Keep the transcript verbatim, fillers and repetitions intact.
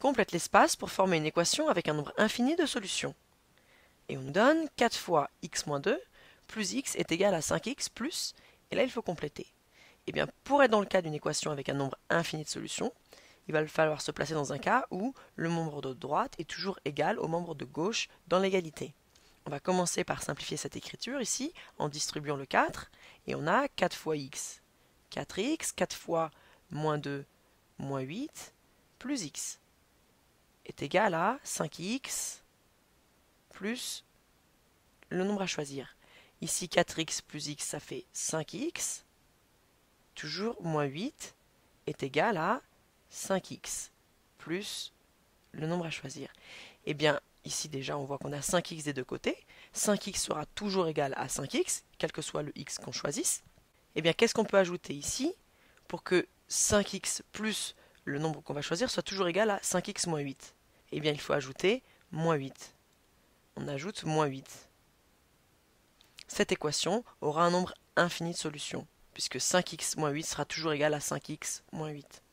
Complète l'espace pour former une équation avec un nombre infini de solutions. Et on nous donne quatre fois x moins deux plus x est égal à cinq x plus, et là il faut compléter. Et bien pour être dans le cas d'une équation avec un nombre infini de solutions, il va falloir se placer dans un cas où le membre de droite est toujours égal au membre de gauche dans l'égalité. On va commencer par simplifier cette écriture ici en distribuant le quatre, et on a quatre fois x. quatre x, quatre fois moins deux, moins huit, plus x est égal à cinq x plus le nombre à choisir. Ici quatre x plus x ça fait cinq x, toujours moins huit est égal à cinq x plus le nombre à choisir. Et bien ici déjà on voit qu'on a cinq x des deux côtés, cinq x sera toujours égal à cinq x, quel que soit le x qu'on choisisse. Et bien qu'est-ce qu'on peut ajouter ici pour que cinq x plus le nombre qu'on va choisir soit toujours égal à cinq x moins huit? Et bien il faut ajouter moins huit. On ajoute moins huit. Cette équation aura un nombre infini de solutions, puisque cinq x moins huit sera toujours égal à cinq x moins huit.